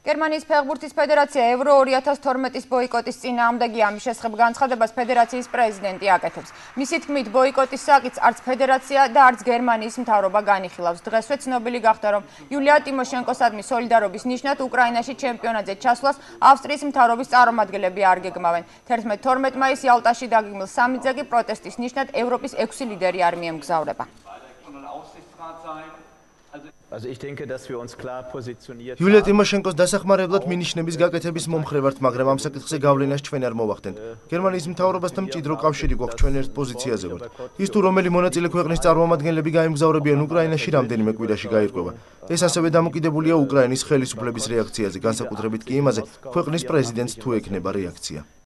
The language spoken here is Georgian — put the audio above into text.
გერმანიის ფეხბურთის ფედერაცია ევრო 2012-ის ბოიკოტის წინააღმდეგი ამის შესახებ განცხადებას ფედერაციის პრეზიდენტი აკეთებს. მისი თქმით, ბოიკოტის საკითხს არც ფედერაცია და არც გერმანიის მთავრობა განიხილავს. დღესვე ცნობილი გახდა, რომ იულია ტიმოშენკოსადმი სოლიდარობის ნიშნად უკრაინაში ჩემპიონატზე ჩასვლას ავსტრიის მთავრობის წარმომადგენლები არ გეგმავენ. 11-12 მაისს იალტაში დაგეგმილ სამიტზე კი პროტესტის ნიშნად ევროპის 6 ლიდერი არ მიემგზავრება. იულია ტიმოშენკოს დასახმარებლად მინიშნების გაკეთების მომხრე ვართ, მაგრამ ამ საკითხზე გავლენას ჩვენ არ მოვახდენთ. გერმანიის მთავრობასთან მჭიდრო კავშირი გვაქვს, ჩვენ ერთ პოზიციაზე ვართ. ის თუ რომელი მონაწილე ქვეყნის წარმომადგენლები გაემგზავრებიან უკრაინაში, რამდენიმე კვირაში გაირკვევა. ეს ასევე დამოკიდებულია უკრაინის ხელისუფლების რეაქციაზე, განსაკუთრებით კი იმაზე, ქვეყნის პრეზიდენტს თუ ექნება რეაქცია.